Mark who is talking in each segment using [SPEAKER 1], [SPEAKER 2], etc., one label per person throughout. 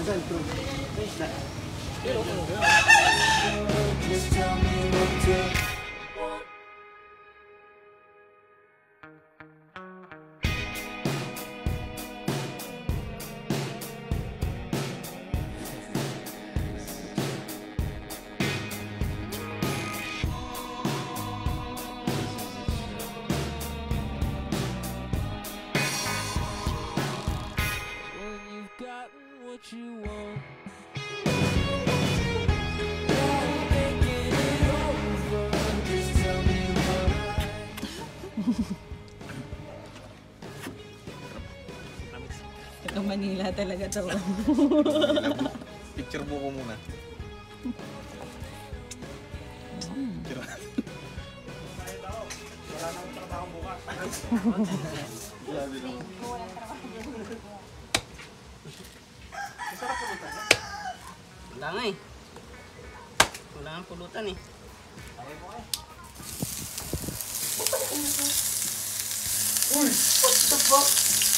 [SPEAKER 1] Ito Manila talaga to.
[SPEAKER 2] Picture mo ko muna. Wala nang trabaho bukas. Masarap pulutan.
[SPEAKER 3] Wala nga eh. Wala nga pulutan eh.
[SPEAKER 2] Uy! What the fuck?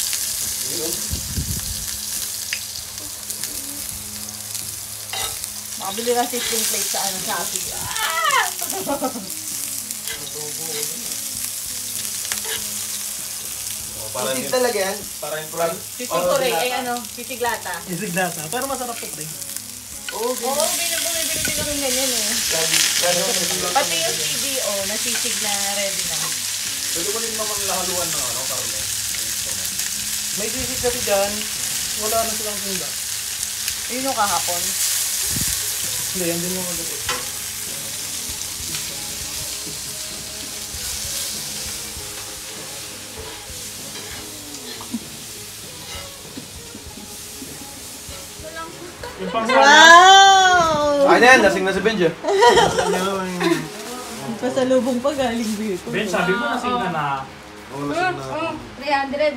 [SPEAKER 1] Makabili ka 16 plates sa ano sa atin.
[SPEAKER 2] Sisig talaga yan? Parang plan.
[SPEAKER 1] Sisig ko rin, ay ano, sisiglata.
[SPEAKER 4] Sisiglata, pero masarap po rin.
[SPEAKER 1] Oo, bumibili din kami ganyan eh. Pati yung CDO, nasisig na ready na.
[SPEAKER 2] Pwede ko rin naman lahaluan ng ano, karne.
[SPEAKER 4] May sisig kasi dyan, wala na silang tinda.
[SPEAKER 1] Yun yung kahapon.
[SPEAKER 4] Hindi, yan din yung magabi.
[SPEAKER 1] Wow!
[SPEAKER 2] Ay na yan, lasing na si Benja.
[SPEAKER 1] Pasalubong pa galing dito.
[SPEAKER 4] Ben, sabi mo lasing ka na.
[SPEAKER 2] Oo, lasing na.
[SPEAKER 5] 300.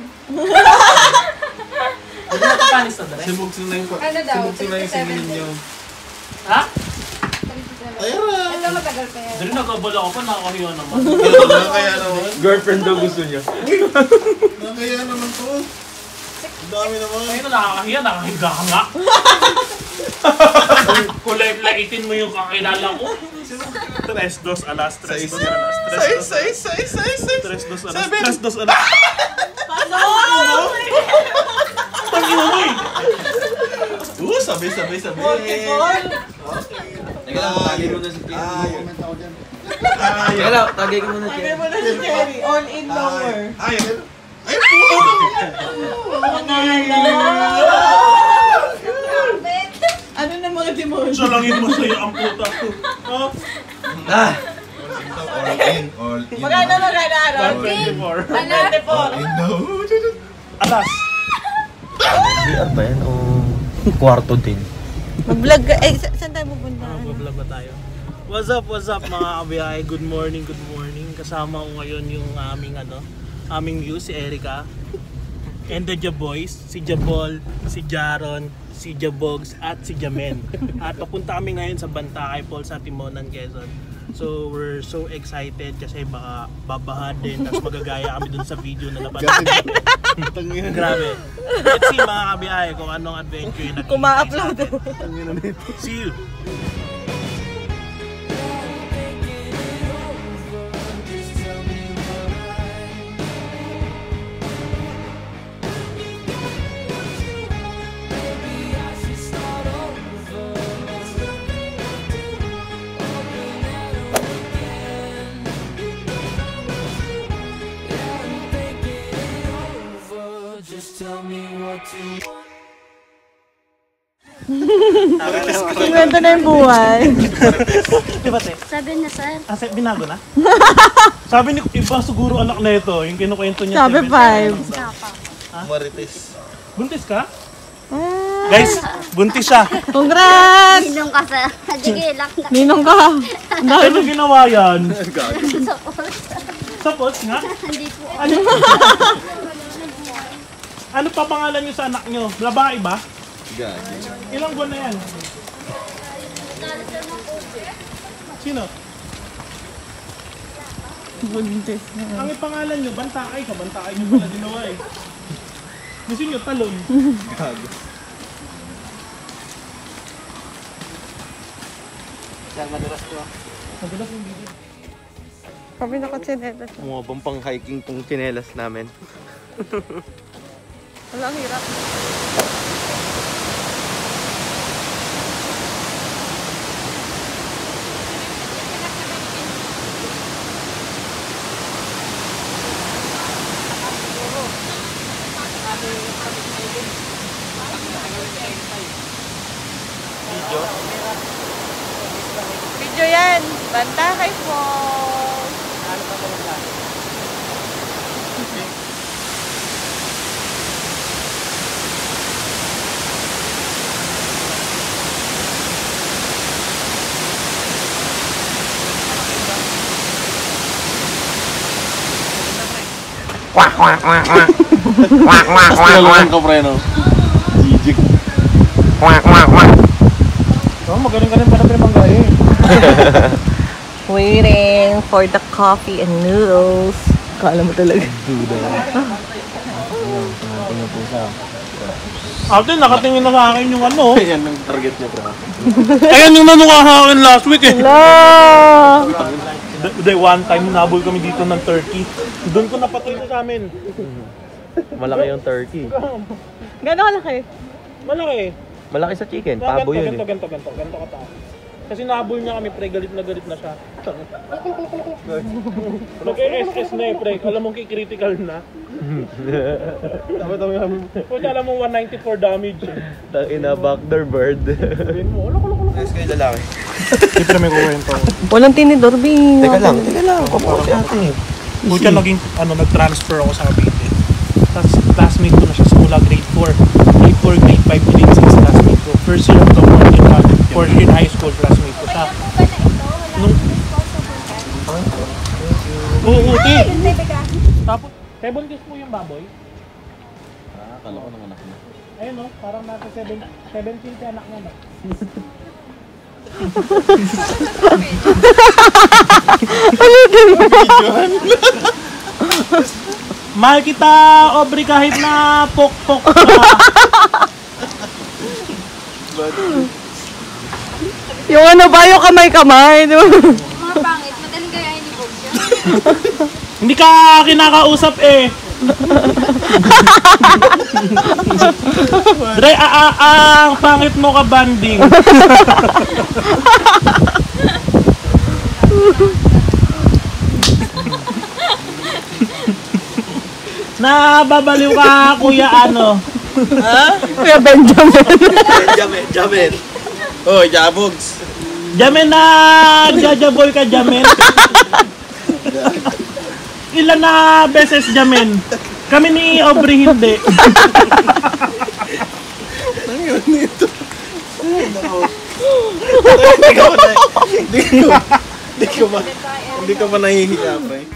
[SPEAKER 4] Huwag na kapanis na dali.
[SPEAKER 2] Simugs na yung
[SPEAKER 5] Ano daw?
[SPEAKER 2] singin nyo.
[SPEAKER 4] Ha?
[SPEAKER 5] Ito matagal pa yan.
[SPEAKER 4] Dali nag-abala ako pa, nakakahiya naman.
[SPEAKER 2] Kaya naman.
[SPEAKER 6] Girlfriend daw gusto niya.
[SPEAKER 2] Kaya naman to. Ang dami naman.
[SPEAKER 4] Ay, nakakahiya, nakahiga ka nga. Kulay-laitin mo yung kakilala ko. 3-2 alas, 3-2 alas, 3-2 alas, 3-2 alas.
[SPEAKER 1] Pasok!
[SPEAKER 4] Tangina mo eh!
[SPEAKER 2] Sabay.
[SPEAKER 6] Teka lang, tagay mo na si Cherry.
[SPEAKER 2] Ay,
[SPEAKER 6] Teka lang, tagay ko muna si
[SPEAKER 1] Tagay
[SPEAKER 6] Cherry.
[SPEAKER 1] mo na si Cherry, all in lower.
[SPEAKER 2] ay,
[SPEAKER 1] Ano na mga demon?
[SPEAKER 4] Siya lang yung masaya ang puta ko.
[SPEAKER 6] Ah!
[SPEAKER 2] all in.
[SPEAKER 1] Magkano araw?
[SPEAKER 4] 124.
[SPEAKER 1] 124.
[SPEAKER 4] Alas.
[SPEAKER 6] BR ba yan o kwarto din?
[SPEAKER 1] Mag-vlog ka. Eh, saan tayo pupunta?
[SPEAKER 4] Mag-vlog ba tayo? What's up mga kabiyahe? Good morning. Kasama ko ngayon yung aming view, si Erica. And the boys, si Jabol, si Jaron, si Jabogs, at si Jamen. At papunta kami ngayon sa Bantakay Falls sa Timonan, Quezon. So we're so excited kasi baka babaha din, tapos magagaya kami dun sa video na napanood. Grabe. Let's see mga kabiyahe kung anong adventure yung
[SPEAKER 1] Kung ma-upload.
[SPEAKER 4] See you!
[SPEAKER 1] Kwento na yung buhay.
[SPEAKER 4] Diba te?
[SPEAKER 5] Sabi niya, sir.
[SPEAKER 4] Ah, binago na? Sabi ni iba siguro anak na ito, yung kinukwento niya.
[SPEAKER 1] Sabi 5.
[SPEAKER 2] Marites.
[SPEAKER 4] Buntis ka? Guys, buntis siya.
[SPEAKER 1] Congrats!
[SPEAKER 5] Ninong ka, sir. Sige lang.
[SPEAKER 1] Ninong ka.
[SPEAKER 4] Ano ginawa yan?
[SPEAKER 5] Sa post.
[SPEAKER 4] Sa post nga?
[SPEAKER 5] Hindi po.
[SPEAKER 4] Ano pa pangalan niyo sa anak niyo? Babae ba?
[SPEAKER 2] Gagi.
[SPEAKER 4] Ilang buwan na yan? Sino?
[SPEAKER 1] Buntis.
[SPEAKER 4] Ang pangalan niyo, Bantakay ka. Bantakay niyo pala ginawa eh. Gusto niyo talon.
[SPEAKER 2] Gago.
[SPEAKER 3] Yan, madulas to.
[SPEAKER 4] Madulas yung bibig.
[SPEAKER 1] Kami nakatsinelas.
[SPEAKER 6] Umabang pang hiking tong tsinelas namin.
[SPEAKER 1] Wala, ang hirap. Video yan. Bantakay Falls.
[SPEAKER 6] Pinalaman ko pre no? Jijik.
[SPEAKER 4] Oh, magaling ka rin para pinamanggahe.
[SPEAKER 1] Waiting for the coffee and noodles. Kala mo talaga.
[SPEAKER 6] Duda. Tingnan po sa.
[SPEAKER 4] Ate, nakatingin na sa akin yung ano.
[SPEAKER 6] Yan ang target niya pre.
[SPEAKER 4] Ayan yung nanunga sa akin last week eh.
[SPEAKER 1] Hello!
[SPEAKER 4] One time, nabol kami dito ng turkey. Doon ko napatay sa amin.
[SPEAKER 6] Malaki yung turkey.
[SPEAKER 1] Gano'n kalaki?
[SPEAKER 4] Malaki.
[SPEAKER 6] Malaki sa chicken, pabo yun eh.
[SPEAKER 4] Ganto kataas. Kasi nabol niya kami, pre, galit na siya. Nag-SS na eh, pre. Alam mo, critical na. Puta, alam mo, 194 damage eh.
[SPEAKER 6] Tangina, backdoor bird.
[SPEAKER 4] Sabihin mo, alok.
[SPEAKER 6] Ayos kayo lalaki.
[SPEAKER 4] Siyempre may kukwento.
[SPEAKER 1] Walang tinidor, Bing.
[SPEAKER 6] Teka lang. Papaw si ate.
[SPEAKER 4] Puta, nag-transfer ako sa Cavite. Tapos classmate ko na siya simula grade 4. Grade 4, grade 5, grade 6 classmate ko. First year of the morning, fourth year high school classmate ko siya. Oo, te. Tapos, 7 days po yung baboy.
[SPEAKER 6] Kala ko ng anak mo.
[SPEAKER 4] Ayun no, parang nasa 17 ka anak mo na. Mahal kita, Aubrey, kahit na pok-pok ka.
[SPEAKER 1] Yung ano ba, yung kamay-kamay.
[SPEAKER 5] Mga pangit, madaling gayahin ni Bob yan.
[SPEAKER 4] Hindi ka kinakausap eh. Dre, ang pangit mo ka banding. Nababaliw ka, kuya ano?
[SPEAKER 1] Ha? Kuya Benjamin.
[SPEAKER 6] Jamin. Oh, jabogs.
[SPEAKER 4] Jamin na jajaboy ka, Jamin. Ilan na beses, Jamin? Kami ni Aubrey hindi.
[SPEAKER 6] Ano yun nito? Hindi ka ba nahihiya, pre?